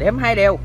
Điểm 2 đều.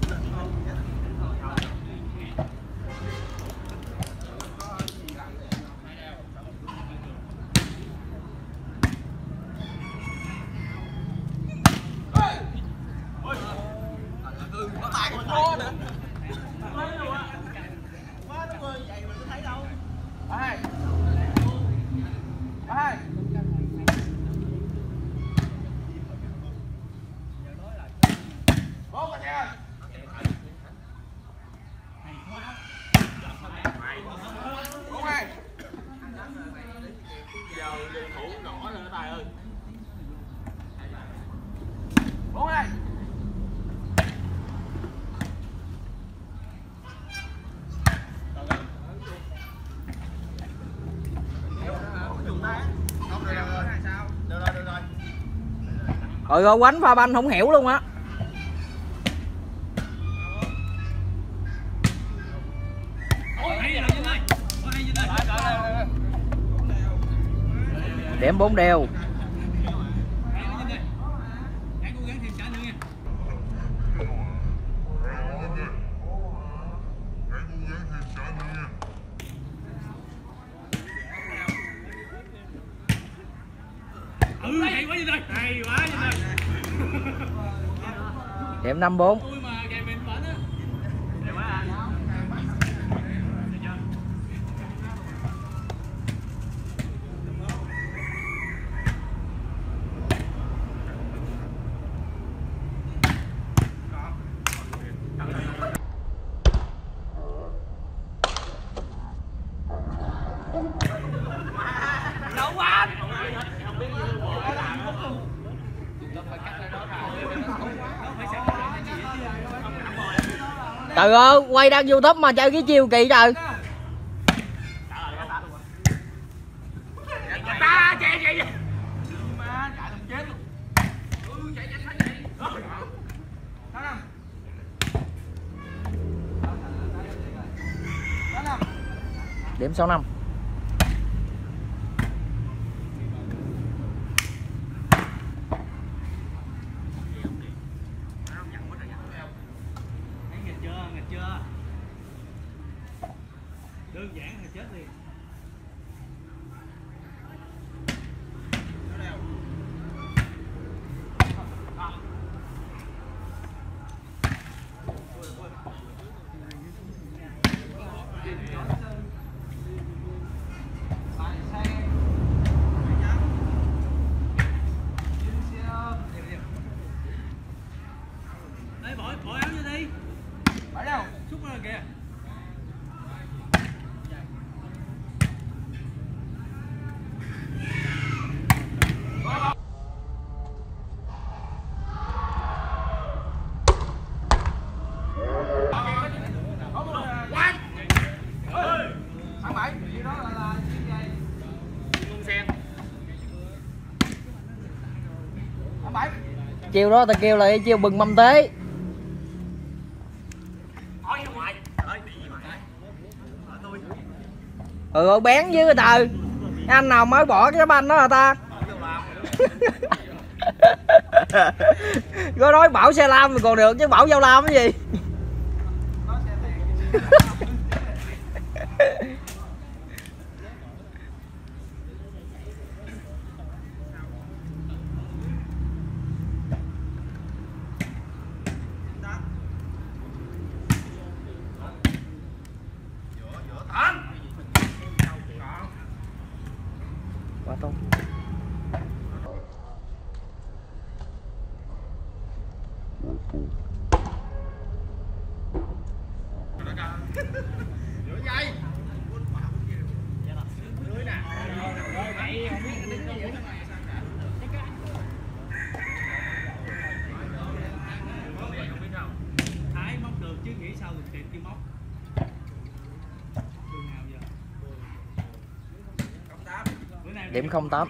Rồi quánh pha banh không hiểu luôn á. Điểm 4 đều. Điểm 5-4. Trời ơi, quay đăng YouTube mà chơi cái chiêu kỳ trời. Điểm 65. Đơn giản là chết liền. Đây bỏ áo vô đi. Phải đâu? Xúc rồi kìa. Chiêu đó ta kêu là chiêu bừng mâm tế. Ừ, bén với trời. Anh nào mới bỏ cái banh đó là ta. Có nói bảo xe lam thì còn được chứ bảo dao lam cái gì. Quá tốt. Thái móc được chứ nghĩ sao được tiền kêu móc. Điểm 08.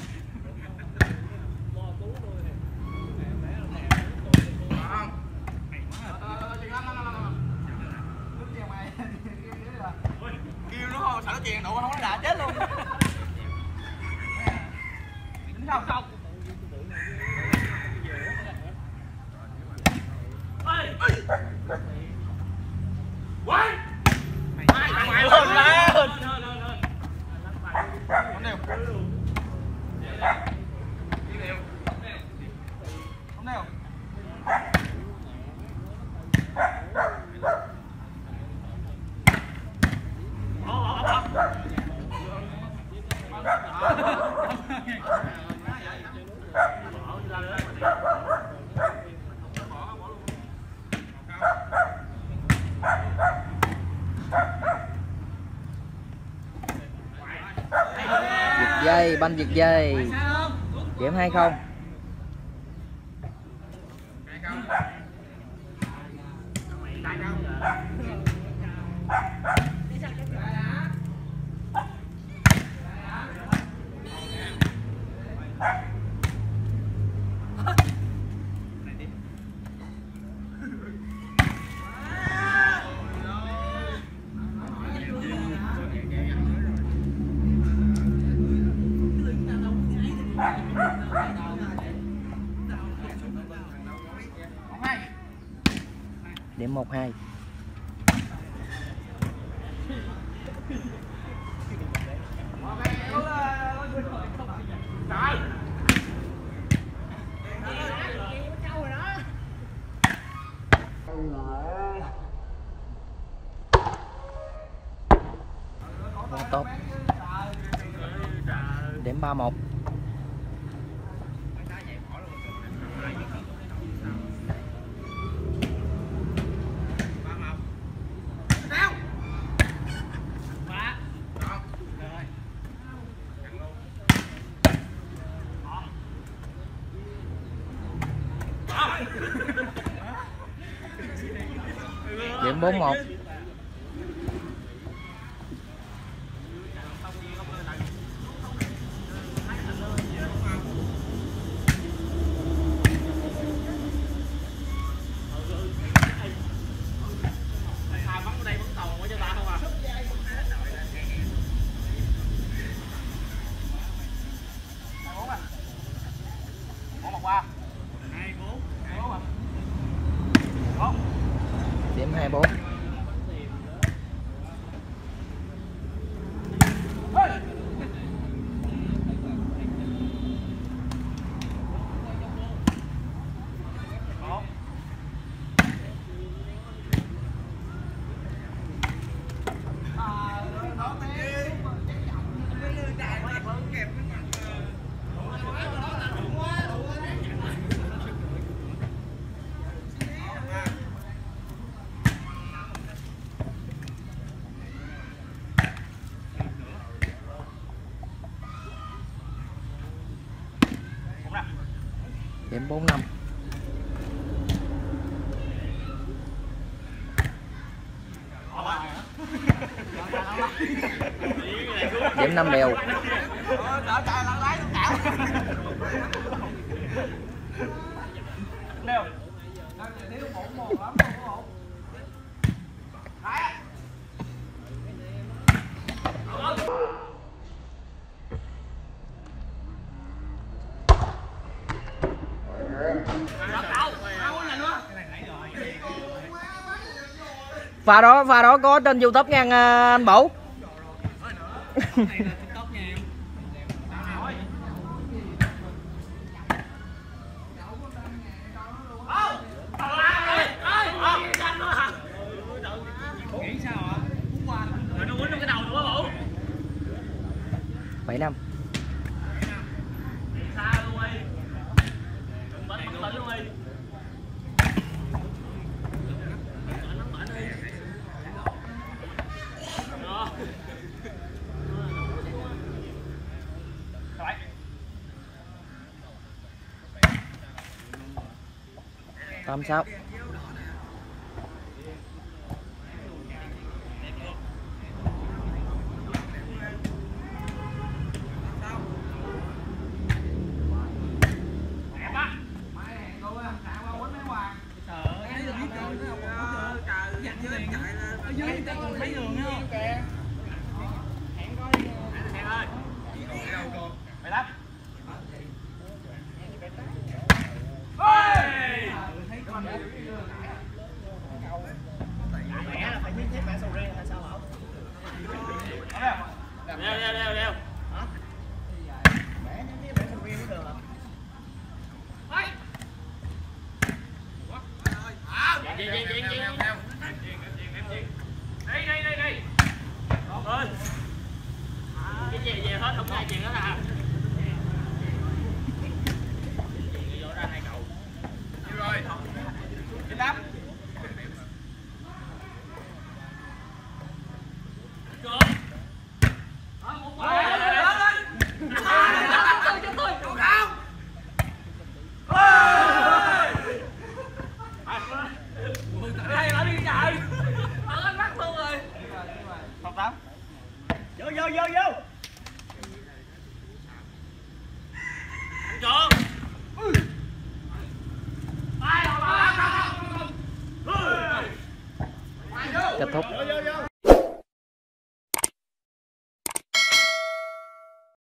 Kêu nó không, sợ nó chèn đủ không nó đã chết luôn. Đúng không? Không. dây, banh giật dây. Điểm 2-0. Điểm 1-2. Quá tốt. Điểm 3-1. Điểm 4-1. Điểm 24. Điểm 4-5. Điểm 5 đều. Pha đó có trên YouTube nha anh Bủ. Nghĩ sao hả? Nó quýnh trong cái đầu nữa Bủ. 7-5. Xa luôn đi. Đừng bắn bắn luôn đi. Tám 6. Leo. Đi. Ơi. Cái gì về hết không ai chuyện đó nè. Vô ra hai cậu. Đi rồi. Đi đáp. Được. Đó, một quả. Trường. Kết thúc.